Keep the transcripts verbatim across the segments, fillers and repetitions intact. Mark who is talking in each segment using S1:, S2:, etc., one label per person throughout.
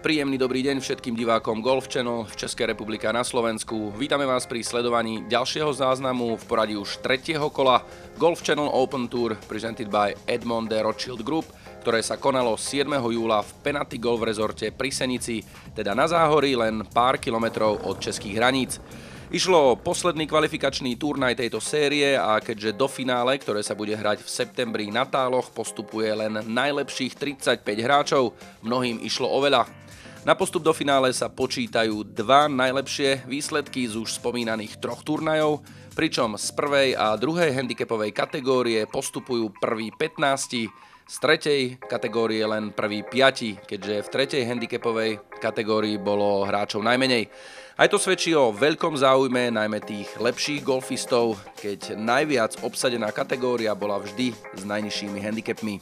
S1: Príjemný dobrý deň všetkým divákom Golf Channel v Českej republike a na Slovensku. Vítame vás pri sledovaní ďalšieho záznamu v poradí už tretieho kola Golf Channel Open Tour presented by Edmond de Rothschild Group, ktoré sa konalo siedmeho júla v Penaty Golf Resorte pri Senici, teda na Záhorí len pár kilometrov od českých hraníc. Išlo o posledný kvalifikačný turnaj tejto série a keďže do finále, ktoré sa bude hrať v septembri na Táloch, postupuje len najlepších tridsaťpäť hráčov, mnohým išlo o veľa. Na postup do finále sa počítajú dva najlepšie výsledky z už spomínaných troch turnajov, pričom z prvej a druhej handicapovej kategórie postupujú prví pätnásti, z tretej kategórie len prví piati, keďže v tretej handicapovej kategórii bolo hráčov najmenej. Aj to svedčí o veľkom záujme najmä tých lepších golfistov, keď najviac obsadená kategória bola vždy s najnižšími handicapmi.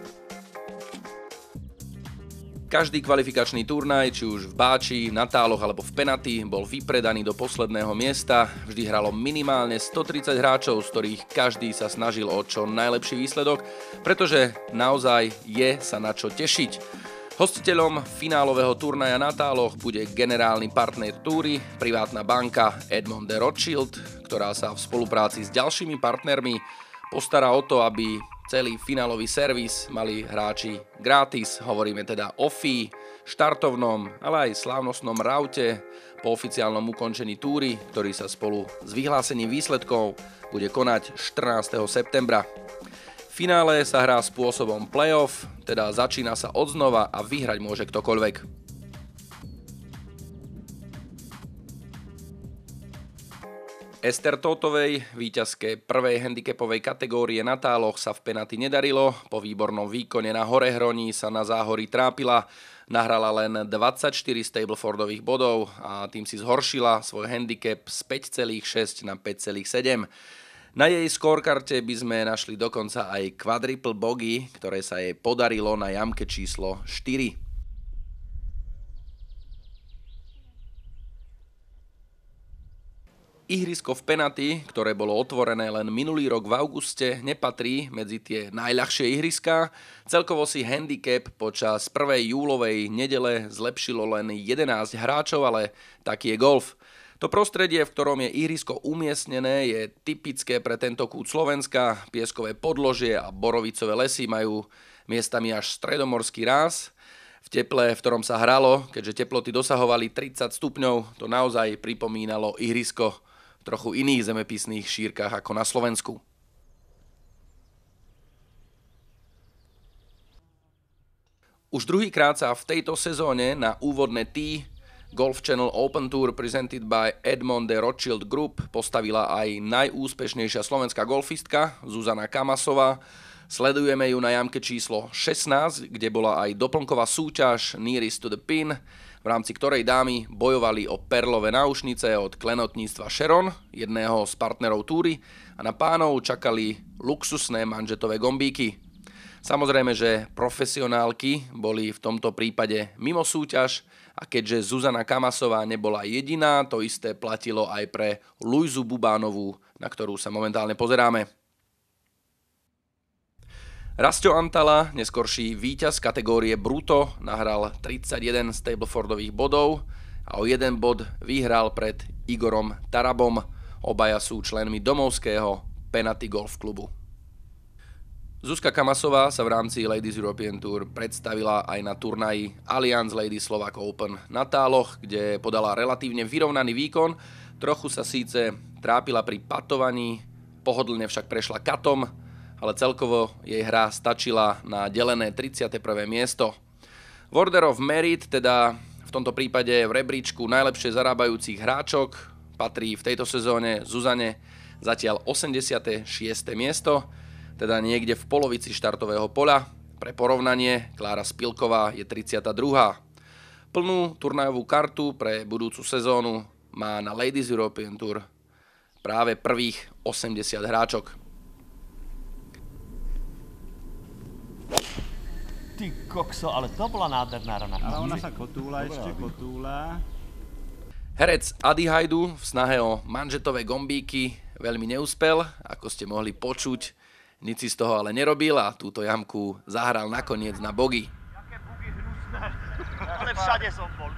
S1: Každý kvalifikačný turnaj, či už v Báči, na Táloch alebo v Penaty, bol vypredaný do posledného miesta. Vždy hralo minimálne stotridsať hráčov, z ktorých každý sa snažil o čo najlepší výsledok, pretože naozaj je sa na čo tešiť. Hostiteľom finálového turnaja na Táloch bude generálny partner túry, privátna banka Edmond de Rothschild, ktorá sa v spolupráci s ďalšími partnermi postará o to, aby celý finálový servis mali hráči gratis, hovoríme teda o fee, štartovnom, ale aj slávnostnom raute po oficiálnom ukončení túry, ktorý sa spolu s vyhlásením výsledkov bude konať štrnásteho septembra. V finále sa hrá spôsobom playoff, teda začína sa odznova a vyhrať môže ktokoľvek. Ester Totovej, víťazke prvej handicapovej kategórie na Táloch, sa v Penaty nedarilo. Po výbornom výkone na Horehroní sa na Záhorí trápila, nahrala len dvadsaťštyri Stablefordových bodov a tým si zhoršila svoj handicap z päť celá šesť na päť celá sedem. Na jej scorekarte by sme našli dokonca aj quadruple bogey, ktoré sa jej podarilo na jamke číslo štyri. Ihrisko v Penaty, ktoré bolo otvorené len minulý rok v auguste, nepatrí medzi tie najľahšie ihriská. Celkovo si handicap počas prvej júlovej nedele zlepšilo len jedenásť hráčov, ale taký je golf. To prostredie, v ktorom je ihrisko umiestnené, je typické pre tento kút Slovenska. Pieskové podložie a borovicové lesy majú miestami až stredomorský ráz. V teple, v ktorom sa hralo, keďže teploty dosahovali tridsať stupňov, to naozaj pripomínalo ihrisko v trochu iných zemepisných šírkach ako na Slovensku. Už druhýkrát sa v tejto sezóne na úvodné tee Golf Channel Open Tour presented by Edmond de Rothschild Group postavila aj najúspešnejšia slovenská golfistka Zuzana Kamasová. Sledujeme ju na jamke číslo šestnásť, kde bola aj doplnková súťaž Nearest to the Pin, v rámci ktorej dámy bojovali o perlové náušnice od klenotníctva Sharon, jedného z partnerov túry, a na pánov čakali luxusné manžetové gombíky. Samozrejme, že profesionálky boli v tomto prípade mimo súťaž a keďže Zuzana Kamasová nebola jediná, to isté platilo aj pre Luizu Bubánovú, na ktorú sa momentálne pozeráme. Rasto Antala, neskorší víťaz kategórie Bruto, nahral tridsaťjeden Stablefordových bodov a o jeden bod vyhral pred Igorom Tarabom. Obaja sú členmi domovského Penaty Golf klubu. Zuzka Kamasová sa v rámci Ladies European Tour predstavila aj na turnaji Allianz Ladies Slovak Open na Táloch, kde podala relatívne vyrovnaný výkon. Trochu sa síce trápila pri patovaní, pohodlne však prešla katom, ale celkovo jej hra stačila na delené tridsiate prvé miesto. V Order of Merit, teda v tomto prípade v rebríčku najlepšie zarábajúcich hráčok, patrí v tejto sezóne Zuzane zatiaľ osemdesiate šieste miesto, teda niekde v polovici štartového poľa. Pre porovnanie, Klára Spilková je tridsiata druhá. Plnú turnajovú kartu pre budúcu sezónu má na Ladies European Tour práve prvých osemdesiat hráčok.
S2: Ty kokso, ale to bola nádherná rana.
S3: Ale ona sa kotúla ešte, kotúla.
S1: Herec Adi Hajdu v snahe o manžetové gombíky veľmi neúspel, ako ste mohli počuť. Nic si z toho ale nerobil a túto jamku zahral nakoniec na bogy.
S2: Jaké bugy hnusné. Ale všade som bol.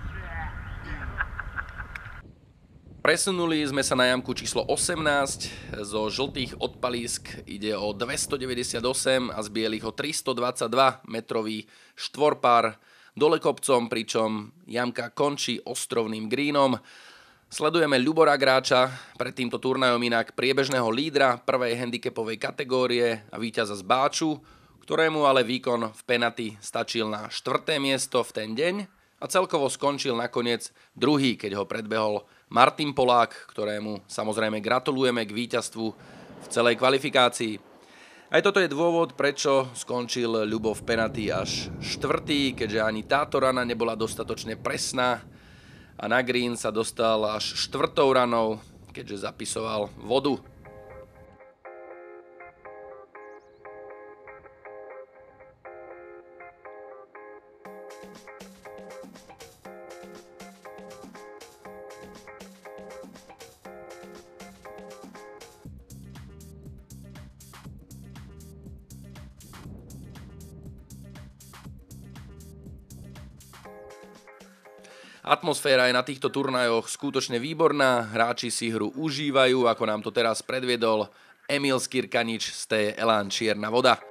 S1: Presunuli sme sa na jamku číslo osemnásť, zo žltých odpalísk ide o dvestodeväťdesiatosem a z bielých o tristodvadsaťdva metrový štvorpár dole kopcom, pričom jamka končí ostrovným greenom. Sledujeme Ľubora Gráča, pred týmto turnajom inak priebežného lídra prvej handicapovej kategórie a víťaza z Báču, ktorému ale výkon v penalty stačil na štvrté miesto v ten deň a celkovo skončil nakoniec druhý, keď ho predbehol Martin Polák, ktorému samozrejme gratulujeme k víťazstvu v celej kvalifikácii. Aj toto je dôvod, prečo skončil Ľubo v penalty až štvrtý, keďže ani táto rana nebola dostatočne presná a na green sa dostal až štvrtou ranou, keďže zapisoval vodu. Atmosféra je na týchto turnajoch skutočne výborná, hráči si hru užívajú, ako nám to teraz predviedol Emil Skirkanič z té Elan Čierna voda.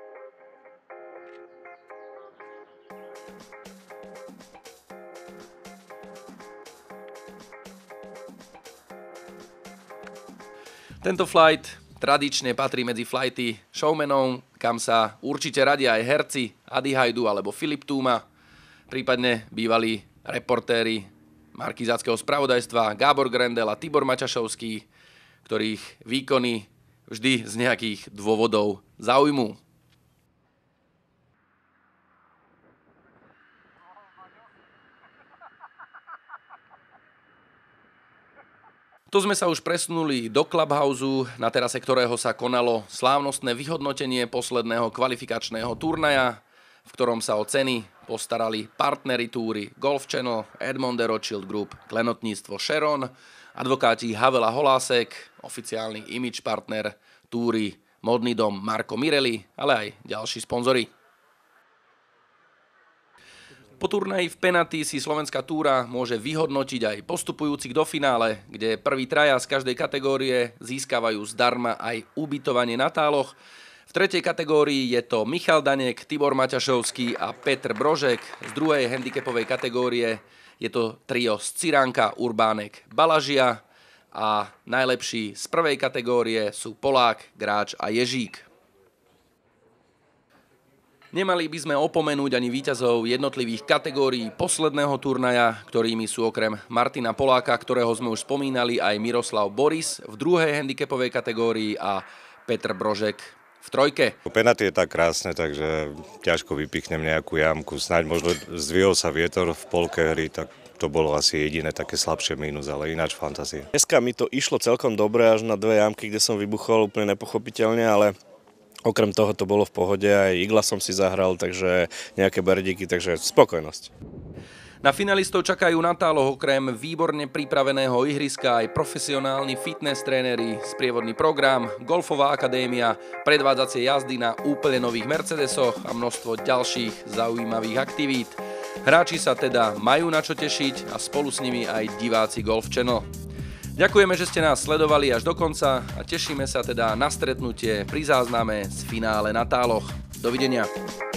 S1: Tento flight tradične patrí medzi flighty showmanov, kam sa určite radia aj herci Adi Hajdu alebo Filip Túma, prípadne bývalí reportéri markizáckého spravodajstva Gábor Grendel a Tibor Maťašovský, ktorých výkony vždy z nejakých dôvodov zaujmú. Tu sme sa už presunuli do Clubhouse, na terase ktorého sa konalo slávnostné vyhodnotenie posledného kvalifikačného turnaja, v ktorom sa o ceny postarali partneri túry Golf Channel, Edmond de Rothschild Group, klenotníctvo Sharon, advokáti Havel a Holásek, oficiálny image partner túry modný dom Marco Mirelli, ale aj ďalší sponzori. Po turnaji v penalty si slovenská túra môže vyhodnotiť aj postupujúcich do finále, kde prví traja z každej kategórie získavajú zdarma aj ubytovanie na táloch. V tretej kategórii je to Michal Danek, Tibor Maťašovský a Petr Brožek. Z druhej handicapovej kategórie je to trio z Ciránka, Urbánek, Balažia a najlepší z prvej kategórie sú Polák, Gráč a Ježík. Nemali by sme opomenúť ani víťazov jednotlivých kategórií posledného turnaja, ktorými sú okrem Martina Poláka, ktorého sme už spomínali, aj Miroslav Boris v druhej handicapovej kategórii a Petr Brožek v trojke.
S4: Penalty je tak krásne, takže ťažko vypichnem nejakú jamku. Snáď možno zdvihol sa vietor v polke hry, tak to bolo asi jediné také slabšie mínus, ale ináč fantázie.
S5: Dneska mi to išlo celkom dobre až na dve jamky, kde som vybuchol úplne nepochopiteľne, ale okrem toho to bolo v pohode, aj igla som si zahral, takže nejaké berdíky, takže spokojnosť.
S1: Na finalistov čakajú na táloch okrem výborne pripraveného ihriska aj profesionálni fitness tréneri, sprievodný program, golfová akadémia, predvádzacie jazdy na úplne nových Mercedesoch a množstvo ďalších zaujímavých aktivít. Hráči sa teda majú na čo tešiť a spolu s nimi aj diváci Golf Channel. Ďakujeme, že ste nás sledovali až do konca a tešíme sa teda na stretnutie pri zázname z finále na táloch. Dovidenia.